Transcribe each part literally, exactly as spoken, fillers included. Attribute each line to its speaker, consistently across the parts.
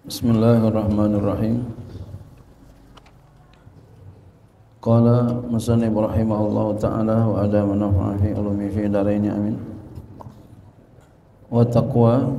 Speaker 1: Bismillahirrahmanirrahim. Qala musannif rahimahullahu ta'ala wa ada manafa'a fi ulumi fi daraini amin. Wa taqwa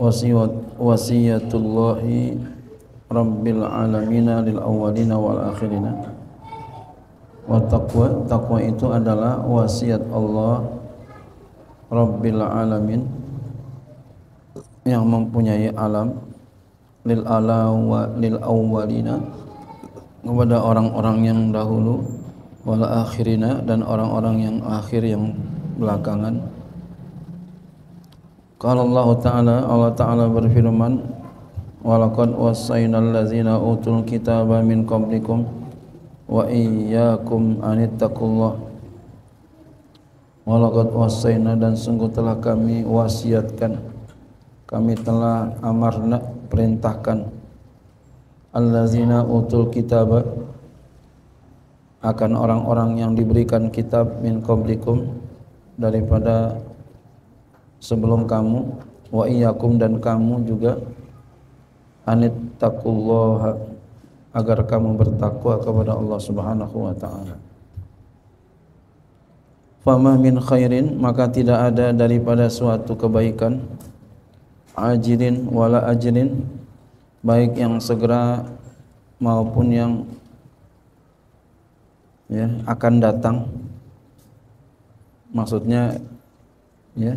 Speaker 1: wasiyatullahi rabbil alamina lil awwalina wal akhirina. Wa taqwa, taqwa itu adalah wasiat Allah rabbil alamin yang mempunyai alam, lil ala wa lil awwalina, kepada orang-orang yang dahulu, wal akhirina, dan orang-orang yang akhir, yang belakangan. Qala Allah Ta'ala, Allah Ta'ala berfirman, walaqad wasaynal ladzina utul kitaba min qablikum wa iyyakum anittaqullah. Walaqad wasayna, dan sungguh telah kami wasiatkan, kami telah amarna, perintahkan, allazina utul kitaba, akan orang-orang yang diberikan kitab, min qablikum, daripada sebelum kamu, wa iyyakum, dan kamu juga, anittaqullaha, agar kamu bertakwa kepada Allah Subhanahu wa ta'ala. Fama min khairin, maka tidak ada daripada suatu kebaikan, ajilin wala ajilin, baik yang segera maupun yang ya akan datang, maksudnya ya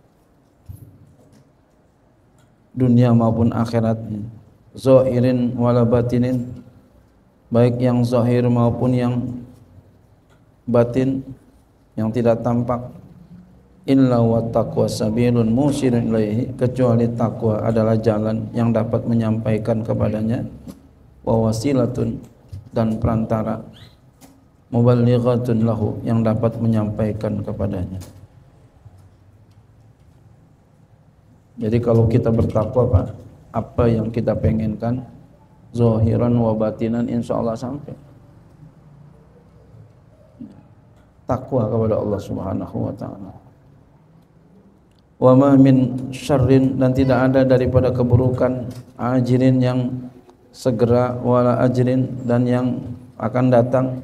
Speaker 1: dunia maupun akhirat, zahirin wala batinin, baik yang zahir maupun yang batin, yang tidak tampak. Illa wa taqwa sabilun musyirin ilaihi, kecuali takwa adalah jalan yang dapat menyampaikan kepadanya, wa wasilatun, dan perantara, muballighatun lahu, yang dapat menyampaikan kepadanya. Jadi kalau kita bertakwa, Pak, apa yang kita pengenkan zahiran wa batinan insyaallah sampai. Takwa kepada Allah Subhanahu wa ta'ala. Wa ma min syarrin, dan tidak ada daripada keburukan, ajrin, yang segera, wala ajrin, dan yang akan datang,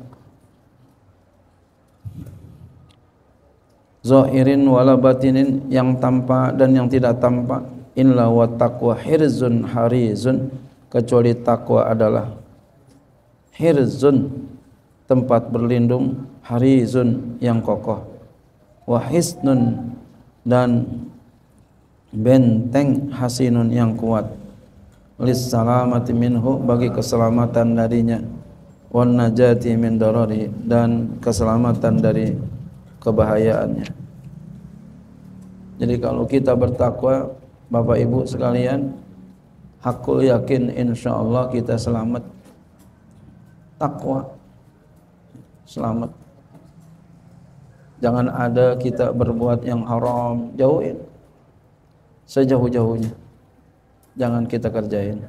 Speaker 1: zahirin wala batinin, yang tampak dan yang tidak tampak. Illa wa taqwa hirzun harizun, kecuali takwa adalah hirzun, tempat berlindung, harizun, yang kokoh, wa hisnun, dan benteng, hasinun, yang kuat, lis salamati minhu, bagi keselamatan darinya, wan najati min darari, dan keselamatan dari kebahayaannya. Jadi kalau kita bertakwa, Bapak Ibu sekalian, hakul yakin insyaallah kita selamat. Takwa selamat. Jangan ada kita berbuat yang haram, jauhin sejauh-jauhnya, jangan kita kerjain.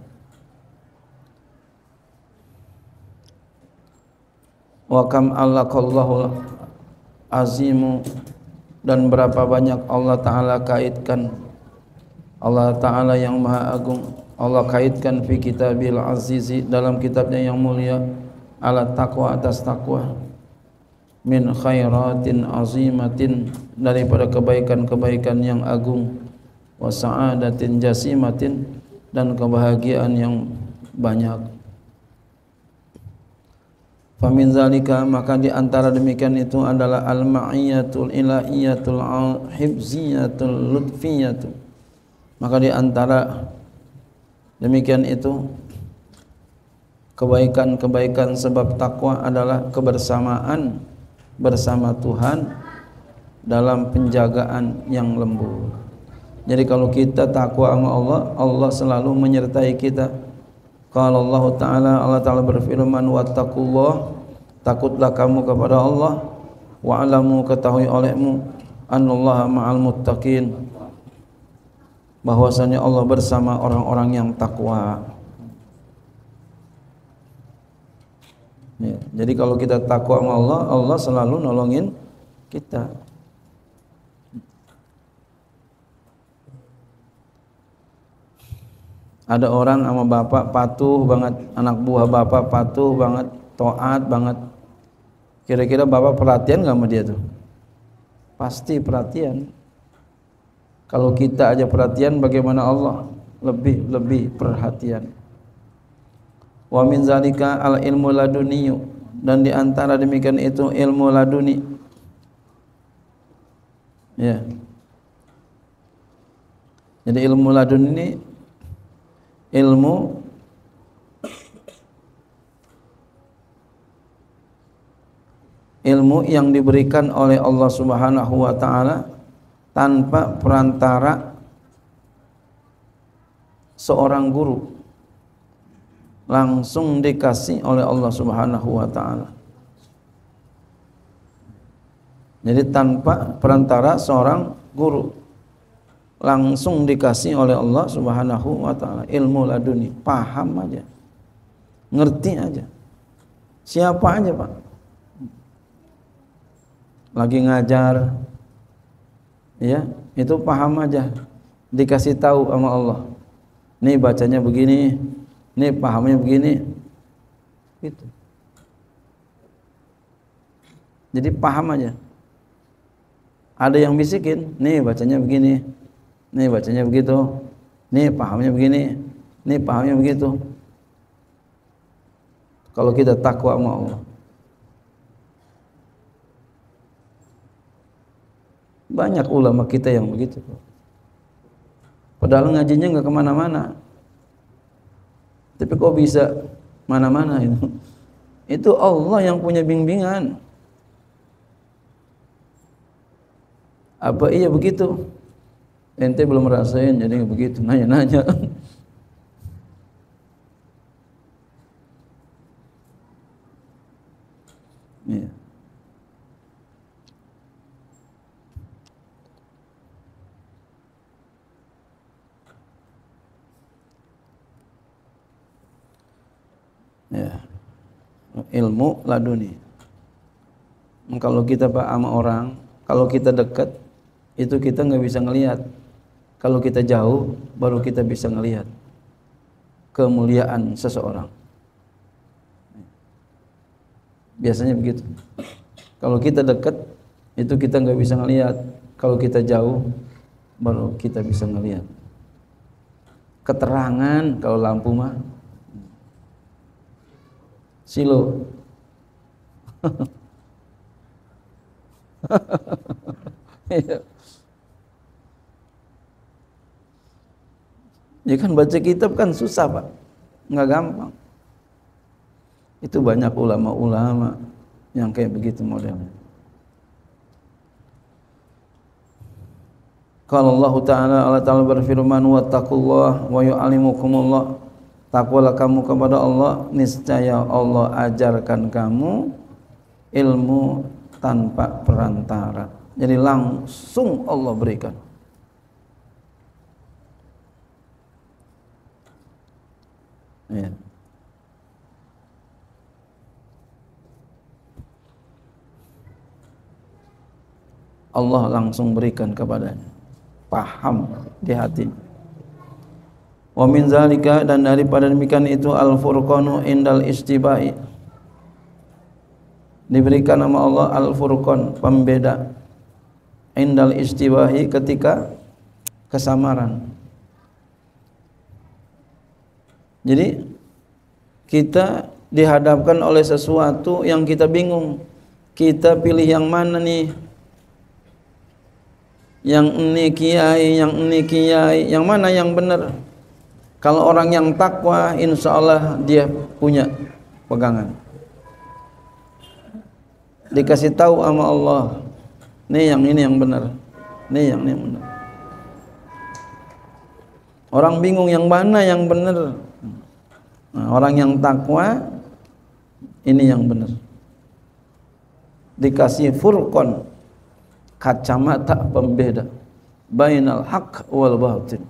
Speaker 1: Wa kam allaqallahu azimu, dan berapa banyak Allah Ta'ala kaitkan, Allah Ta'ala yang maha agung, Allah kaitkan fi kitabil azizi, dalam kitabnya yang mulia, ala taqwa, atas takwa, min khairatin azimatin, daripada kebaikan-kebaikan yang agung, wa sa'adatin jasimatin, dan kebahagiaan yang banyak. Famin zalika, maka di antara demikian itu adalah al-ma'iyatul ilahiyatul hifziyatul lutfiyatul, maka di antara demikian itu kebaikan-kebaikan sebab takwa adalah kebersamaan bersama Tuhan dalam penjagaan yang lembut. Jadi kalau kita takwa sama Allah, Allah selalu menyertai kita. Qala Allah Ta'ala, Allah Ta'ala berfirman, wattaqullah, takutlah kamu kepada Allah, wa'alamu, ketahui olehmu, annallaha ma'al muttaqin, bahwasanya Allah bersama orang-orang yang takwa. Ya, jadi kalau kita takwa sama Allah, Allah selalu nolongin kita. Ada orang sama bapak patuh banget, anak buah bapak patuh banget, taat banget. Kira-kira bapak perhatian gak sama dia tuh? Pasti perhatian. Kalau kita aja perhatian, bagaimana Allah? Lebih-lebih perhatian. Wa min zalika al ilmu laduniyu, dan di antara demikian itu ilmu laduni. Ya. Jadi ilmu laduni ini ilmu ilmu yang diberikan oleh Allah Subhanahu wa taala tanpa perantara seorang guru, langsung dikasih oleh Allah Subhanahu wa taala. Jadi tanpa perantara seorang guru, langsung dikasih oleh Allah Subhanahu wa taala ilmu laduni, paham aja, ngerti aja. Siapa aja, Pak, lagi ngajar, ya, itu paham aja, dikasih tahu sama Allah. Nih bacanya begini, nih pahamnya begini, gitu. Jadi paham aja. Ada yang bisikin, nih bacanya begini, nih bacanya begitu, nih pahamnya begini, nih pahamnya begitu. Kalau kita takwa sama Allah, banyak ulama kita yang begitu, padahal ngajinya nggak kemana-mana, tapi kok bisa mana-mana itu? Itu Allah yang punya bimbingan. Apa iya begitu? Ente belum rasain, jadi begitu nanya-nanya. Ya. Ya. Ilmu laduni. Kalau kita pak sama orang, kalau kita dekat, itu kita nggak bisa ngelihat. Kalau kita jauh, baru kita bisa ngelihat kemuliaan seseorang. Biasanya begitu. Kalau kita dekat, itu kita nggak bisa ngelihat. Kalau kita jauh, baru kita bisa ngelihat. Keterangan kalau lampu mah silo. Ya kan baca kitab kan susah, Pak, nggak gampang. Itu banyak ulama-ulama yang kayak begitu modelnya. Kalau Allah Ta'ala, Allah Ta'ala berfirman, wattaqullah wa yu'allimukumullah, takwalah kamu kepada Allah, niscaya Allah ajarkan kamu ilmu tanpa perantara. Jadi langsung Allah berikan. Ya. Allah langsung berikan kepadanya, paham di hatinya. Wa min zalika, dan daripada demikian itu al-furqanu indal istibai, diberikan nama Allah al-furqan, pembeda, indal istibahi, ketika kesamaran. Jadi kita dihadapkan oleh sesuatu yang kita bingung, kita pilih yang mana nih? Yang ini kiai, yang ini kiai, yang mana yang benar? Kalau orang yang takwa, insya Allah dia punya pegangan. Dikasih tahu sama Allah, nih yang ini yang benar, nih yang ini yang benar. Orang bingung yang mana yang benar. Nah, orang yang takwa, ini yang benar. Dikasih furqan, kacamata pembeda, bainal haq wal batil.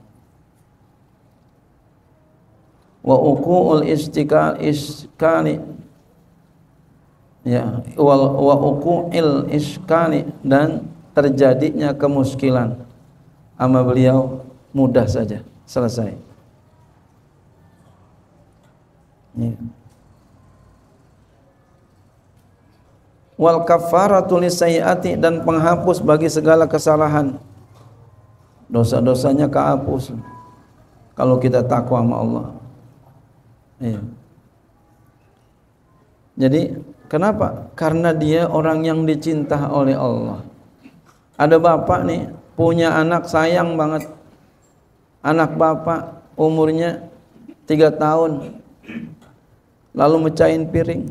Speaker 1: Wa uqul istikal iskali, ya, wal wa uqul iskali, dan terjadinya kemuskilan, ama beliau mudah saja selesai. Ya. Wal kafaratu lisayyiati, dan penghapus bagi segala kesalahan. Dosa-dosanya kehapus kalau kita takwa sama Allah. Iya. Jadi kenapa? Karena dia orang yang dicinta oleh Allah. Ada bapak nih punya anak, sayang banget. Anak bapak umurnya tiga tahun, lalu mecahin piring.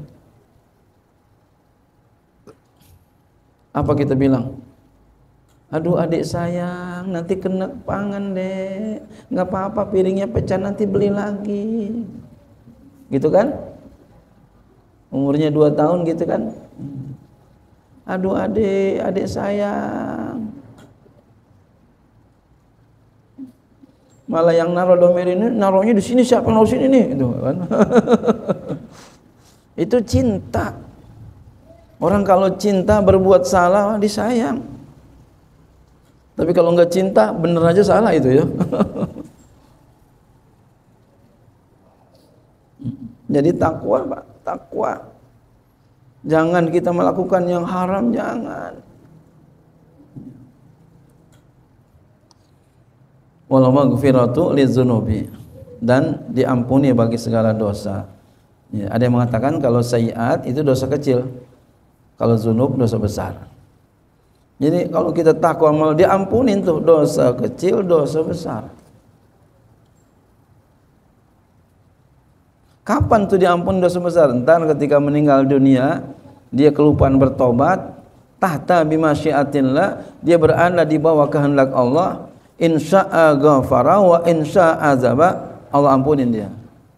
Speaker 1: Apa kita bilang? Aduh adik sayang, nanti kena pangan deh. Nggak apa-apa, piringnya pecah, nanti beli lagi. Gitu kan? Umurnya dua tahun gitu kan? Aduh adik, adik sayang. Malah yang naruh domer ini, naruhnya di sini, siapa naruh sini nih? Gitu kan? Itu cinta. Orang kalau cinta berbuat salah disayang. Tapi kalau nggak cinta bener aja salah itu ya. Jadi takwa, Pak, takwa. Jangan kita melakukan yang haram, jangan. Wal maghfiratu lizunubi, dan diampuni bagi segala dosa. Ya, ada yang mengatakan kalau sayyiat itu dosa kecil. Kalau zunub dosa besar. Jadi kalau kita takwa malah diampunin tuh dosa kecil, dosa besar. Kapan tuh diampun dosa besar? Entar ketika meninggal dunia, dia kelupaan bertobat, tahta bimasyiatillah, dia berada di bawah kehendak Allah, insya'a ghafara wa insya'a azaba, Allah ampunin dia.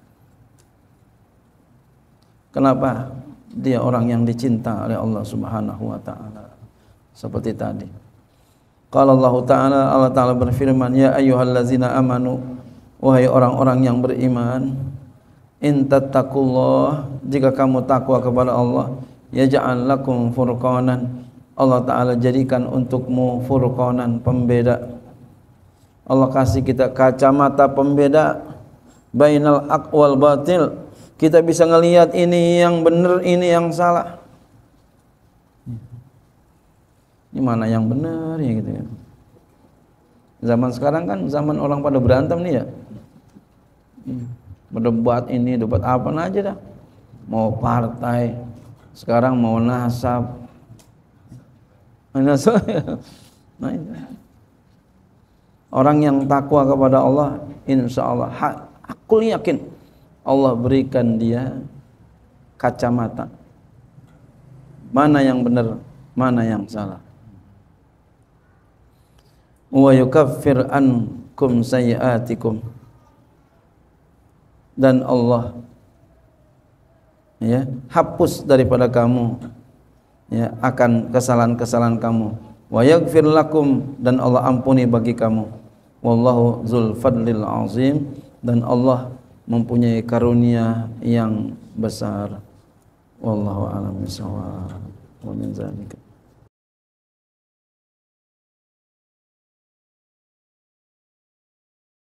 Speaker 1: Kenapa? Dia orang yang dicinta oleh Allah Subhanahu wa taala. Seperti tadi. Qala Allah taala, Allah taala berfirman, ya ayyuhallazina amanu, wahai orang-orang yang beriman, in tattaqullah, jika kamu takwa kepada Allah, yaj'al lakum furqanan, Allah taala jadikan untukmu furqanan, pembeda. Allah kasih kita kacamata pembeda bainal haq wal batil. Kita bisa ngelihat ini yang benar, ini yang salah. Ini mana yang benar ya gitu ya. Zaman sekarang kan zaman orang pada berantem nih ya. Berdebat ini, debat apa aja dah. Mau partai, sekarang mau nasab. Nasab. Nah, itu. Orang yang takwa kepada Allah, insya Allah, aku yakin Allah berikan dia kacamata. Mana yang benar, mana yang salah. Wa yukaffir ankum sayyiatikum, dan Allah ya hapus daripada kamu ya akan kesalahan-kesalahan kamu. Wa yaghfir lakum, dan Allah ampuni bagi kamu. Wallahu dzul fadlil azim, dan Allah mempunyai karunia yang besar. Wallahu a'lam bishawab. Wa min dzalika